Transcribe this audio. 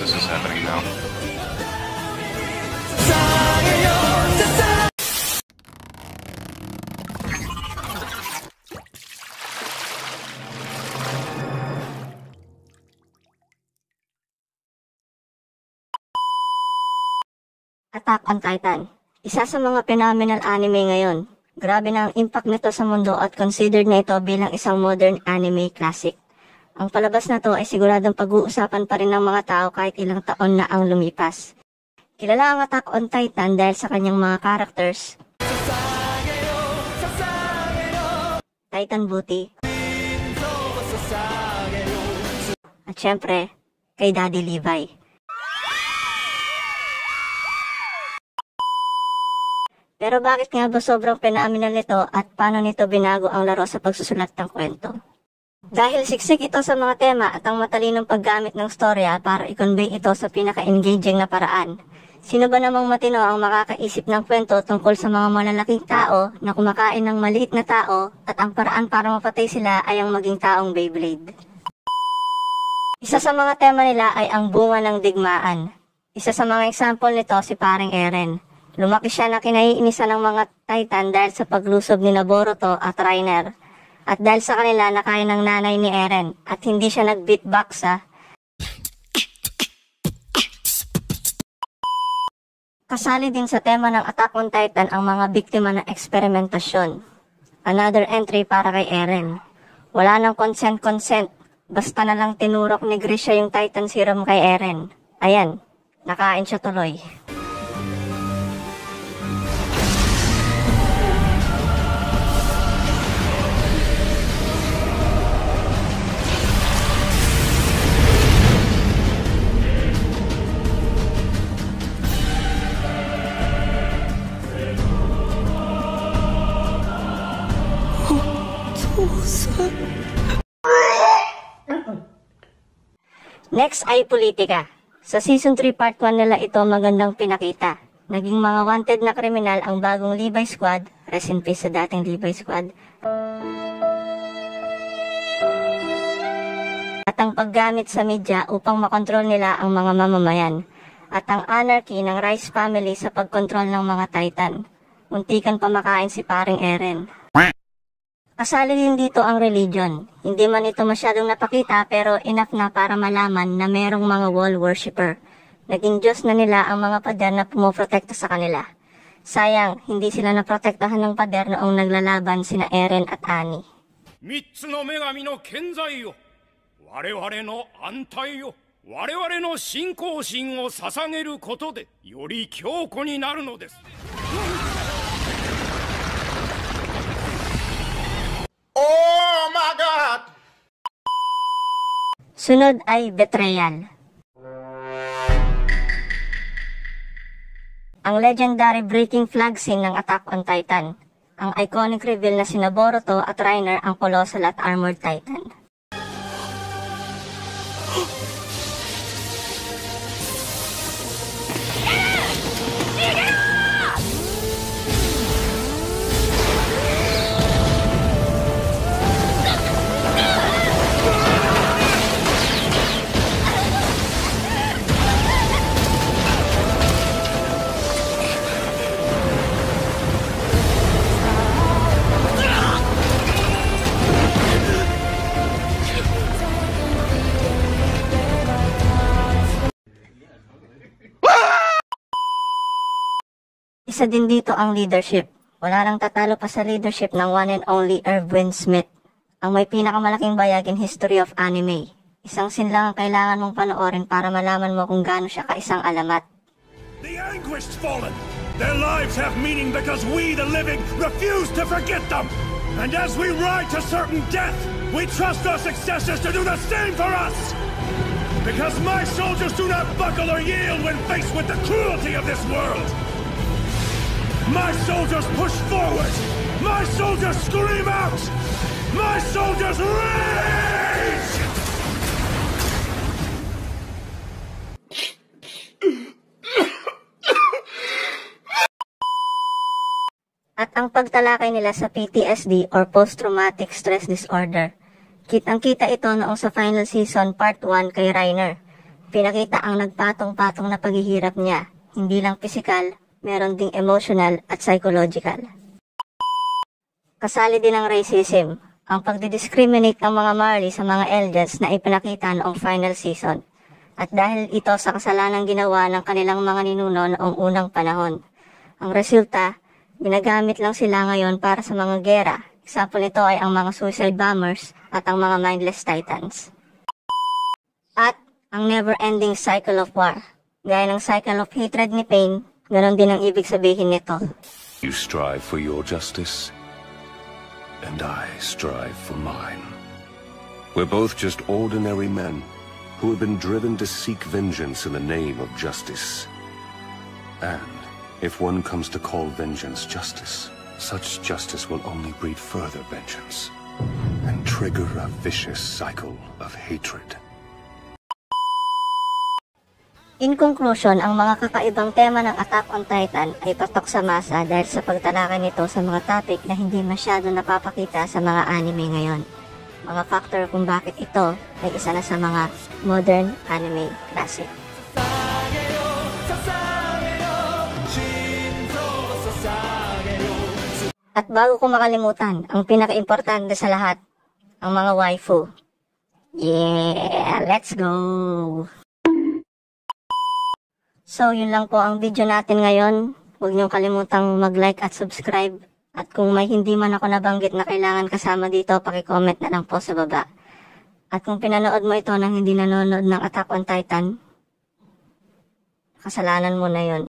this is happening now. Attack on Titan. Isa sa mga phenomenal anime ngayon. Grabe na ang impact nito sa mundo at considered na ito bilang isang modern anime classic. Ang palabas na to ay siguradong pag-uusapan pa rin ng mga tao kahit ilang taon na ang lumipas. Kilala ang Attack on Titan dahil sa kanyang mga characters. Titan Booty. At syempre, kay Daddy Levi. Pero bakit nga ba sobrang phenomenal nito at paano nito binago ang laro sa pagsusulat ng kwento? Dahil siksik ito sa mga tema at ang matalinong paggamit ng storya para i-convey ito sa pinaka-engaging na paraan. Sino ba namang matino ang makakaisip ng kwento tungkol sa mga malalaking tao na kumakain ng maliit na tao at ang paraan para mapatay sila ay ang maging taong Beyblade? Isa sa mga tema nila ay ang bunga ng digmaan. Isa sa mga example nito si Paring Eren. Lumaki siya na kinaiinisan ng mga Titan dahil sa paglusob ni Boruto at Reiner. At dahil sa kanila nakain ng nanay ni Eren at hindi siya nag-beatbox Kasali din sa tema ng Attack on Titan ang mga biktima ng eksperimentasyon. Another entry para kay Eren. Wala nang consent, basta na lang tinurok ni Grisha yung Titan serum kay Eren. Ayan, nakain siya tuloy. Next ay politika. Sa Season 3 Part 1 nila ito magandang pinakita. Naging mga wanted na kriminal ang bagong Levi Squad, rest in peace sa dating Levi Squad. At ang paggamit sa media upang makontrol nila ang mga mamamayan. At ang anarchy ng Rice family sa pagkontrol ng mga Titan. Muntikan pamakain si Paring Eren. Kasali din dito ang religion. Hindi man ito masyadong napakita pero enough na para malaman na merong mga wall worshipper. Naging Diyos na nila ang mga pader na pumoprotekta sa kanila. Sayang, hindi sila naprotektahan ng pader noong naglalaban sina Eren at Annie. 3つの女神の健在よ。我々の安泰よ。我々の信仰心を捧げることでより強固になるのです。 Oh my God! Sunod ay Betrayal. Ang legendary breaking flag scene ng Attack on Titan. Ang iconic reveal na sina Boruto at Reiner ang Colossal at Armored Titan. Isa din dito ang leadership. Wala nang tatalo pa sa leadership ng one and only Erwin Smith, ang may pinakamalaking bayag in history of anime. Isang scene lang ang kailangan mong panoorin para malaman mo kung gaano siya kaisang alamat. The anguished fallen! Their lives have meaning because we, the living, refuse to forget them! And as we ride to certain death, we trust our successors to do the same for us! Because my soldiers do not buckle or yield when faced with the cruelty of this world! My soldiers push forward! My soldiers scream out! My soldiers rage! At ang pagtalakay nila sa PTSD or Post-Traumatic Stress Disorder. Kitang-kita ito noong sa final season part 1 kay Reiner. Pinakita ang nagpatong-patong na paghihirap niya, hindi lang pisikal, meron ding emotional at psychological. Kasali din ang racism, ang pagdidiscriminate ng mga Marley sa mga Eldians na ipinakita noong final season. At dahil ito sa kasalanang ginawa ng kanilang mga ninuno noong unang panahon. Ang resulta, ginagamit lang sila ngayon para sa mga gera. Example nito ay ang mga suicide bombers at ang mga mindless titans. At ang never-ending cycle of war. Gaya ng cycle of hatred ni Pain, ganon din ang ibig sabihin nito. You strive for your justice, and I strive for mine. We're both just ordinary men who have been driven to seek vengeance in the name of justice. And if one comes to call vengeance justice, such justice will only breed further vengeance and trigger a vicious cycle of hatred. In conclusion, ang mga kakaibang tema ng Attack on Titan ay patok sa masa dahil sa pagtalakay nito sa mga topic na hindi masyado napapakita sa mga anime ngayon. Mga factor kung bakit ito ay isa na sa mga modern anime classic. At bago ko makalimutan, ang pinaka-importante sa lahat, ang mga waifu. Yeah, let's go! So, yun lang po ang video natin ngayon. Huwag niyong kalimutang mag-like at subscribe. At kung may hindi man ako nabanggit na kailangan kasama dito, paki-comment na lang po sa baba. At kung pinanood mo ito nang hindi nanonood ng Attack on Titan, kasalanan mo na yun.